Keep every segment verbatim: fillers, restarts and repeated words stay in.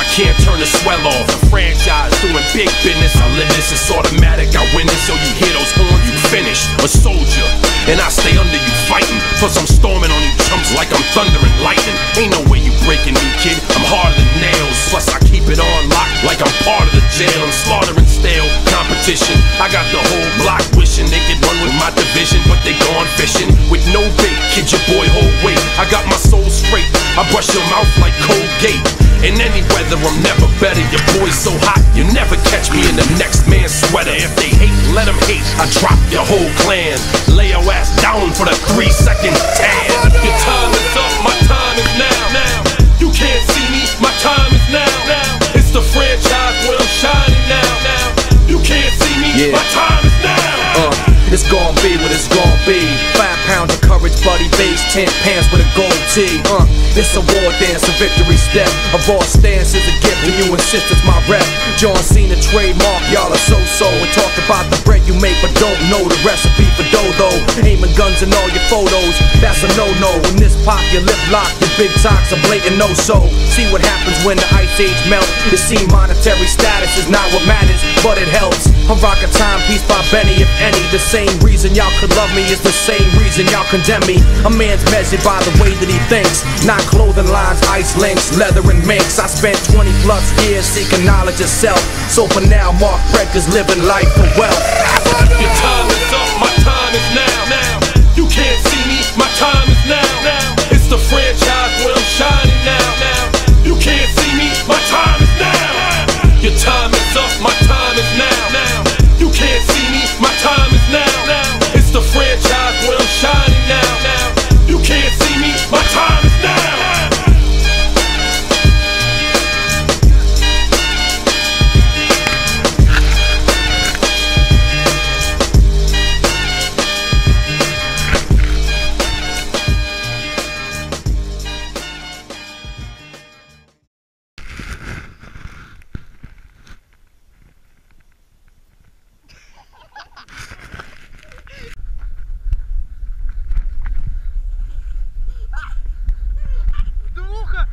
can't turn the swell off. The franchise doing big business, I live this, it's automatic, I win this. So you hear those horns, you finished. A soldier, and I stay under you fighting. Plus I'm storming on you chumps like I'm thunder and lightning. Ain't no way you breaking me, kid, I'm harder than nails. Plus I keep it on lock like I'm part of the jail. I'm slaughtering stale competition. I got the whole block wishing they could run with my division, but they gone fishing with no bait. Kid, your boy hold weight. I got my soul straight, I brush your mouth like Colgate. In any weather, I'm never better. Your boy's so hot, you never catch me in the next man's sweater. If they hate, let them hate. I drop your whole clan. Lay your ass down for the three second tan. Your time is up, my time is now. Now you can't see me, my time is now. Now it's the franchise where I'm shining now. Now you can't see me, yeah. My time is now. Uh. It's gon' be what it's gon' be. Five pounds of courage, buddy base, ten pants with a gold tee. Uh, it's a war dance, a victory step. A raw stance is a gift, and you insist it's my rep. John Cena trademark, y'all are so-so. And talk about the bread you make, but don't know the recipe for dough. Aiming guns in all your photos, that's a no-no. When this pop, your lip lock, your big talks are blatant no-so. See what happens when the ice age melt. It seems monetary status is not what matters, but it helps. I'm rocking Timepiece by Benny, if any. The same reason y'all could love me is the same reason y'all condemn me. A man's measured by the way that he thinks, not clothing lines, ice links, leather and minks. I spent twenty plus years seeking knowledge of self. So for now, Mark Brecker's living life for wealth. Your time is up, my time is now. Now you can't see me, my time is now. Now it's the franchise where I'm shining now. Now you can't see me, my time is now. Your time is up, my time is now. Now you can't see me, my time is now. Now it's the franchise where I'm shining now. Now you can't see me, my time is now.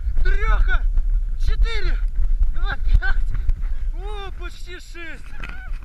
Треха, четыре, два, пять, о, почти шесть.